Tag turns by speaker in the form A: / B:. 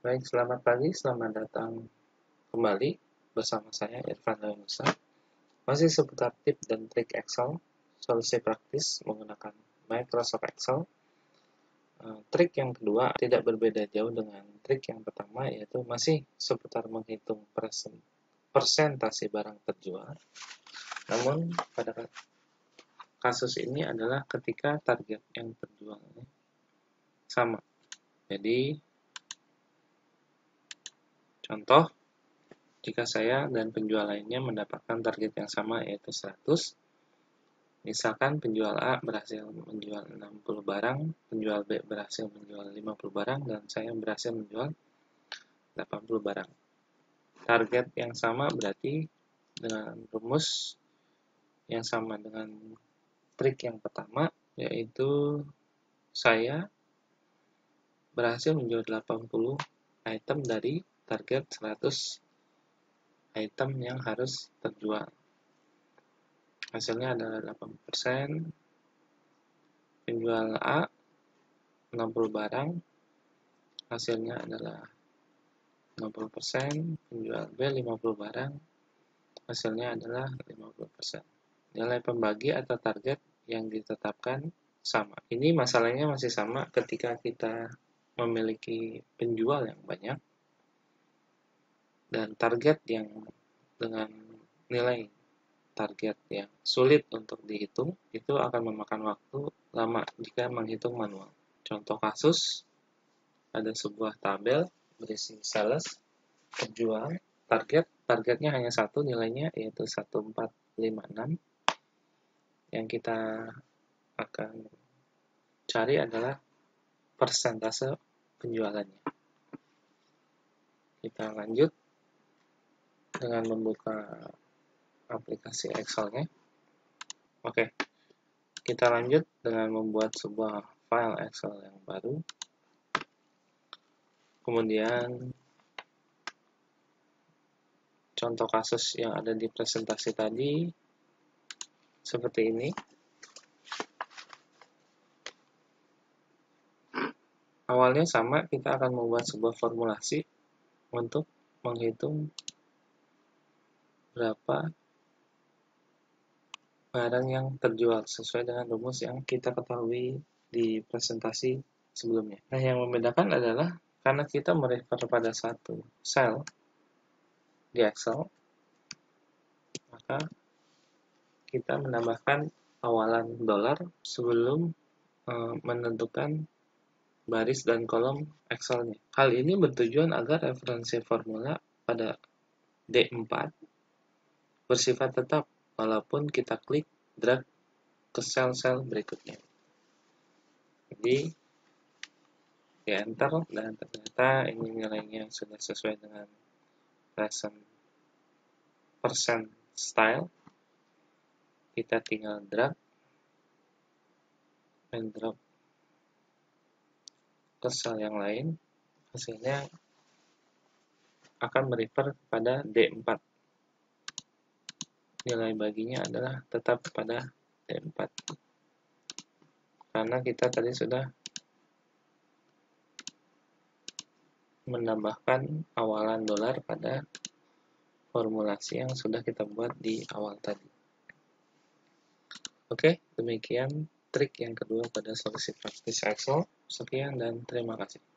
A: Baik, selamat pagi, selamat datang kembali bersama saya Irfan Musa. Masih seputar tip dan trik Excel, solusi praktis menggunakan Microsoft Excel. Trik yang kedua tidak berbeda jauh dengan trik yang pertama, yaitu masih seputar menghitung persentase barang terjual. Namun pada kasus ini adalah ketika target yang terjual sama. Jadi contoh, jika saya dan penjual lainnya mendapatkan target yang sama yaitu 100, misalkan penjual A berhasil menjual 60 barang, penjual B berhasil menjual 50 barang, dan saya berhasil menjual 80 barang. Target yang sama berarti dengan rumus yang sama dengan trik yang pertama, yaitu saya berhasil menjual 80 item dari target 100 item yang harus terjual. Hasilnya adalah 80%, penjual A 60 barang, hasilnya adalah 60%, penjual B 50 barang, hasilnya adalah 50%. Nilai pembagi atau target yang ditetapkan sama. Ini masalahnya masih sama ketika kita memiliki penjual yang banyak dan target yang dengan nilai target yang sulit untuk dihitung, itu akan memakan waktu lama jika menghitung manual. Contoh kasus, ada sebuah tabel berisi sales, penjual, targetnya hanya satu nilainya, yaitu 1456. Yang kita akan cari adalah persentase penjualannya. Kita lanjut dengan membuka aplikasi Excel-nya. Oke, kita lanjut dengan membuat sebuah file Excel yang baru. Kemudian contoh kasus yang ada di presentasi tadi seperti ini. Awalnya sama, kita akan membuat sebuah formulasi untuk menghitung berapa barang yang terjual sesuai dengan rumus yang kita ketahui di presentasi sebelumnya. Nah, yang membedakan adalah karena kita merefer pada satu sel di Excel, maka kita menambahkan awalan dolar sebelum menentukan baris dan kolom Excel-nya. Hal ini bertujuan agar referensi formula pada D4 bersifat tetap walaupun kita klik drag ke sel-sel berikutnya. Jadi di enter dan ternyata ini nilainya sudah sesuai dengan percent style. Kita tinggal drag and drop ke sel yang lain, hasilnya akan merefer pada D4. Nilai baginya adalah tetap pada D4 karena kita tadi sudah menambahkan awalan dolar pada formulasi yang sudah kita buat di awal tadi. Oke, demikian trik yang kedua pada solusi praktis Excel. Sekian dan terima kasih.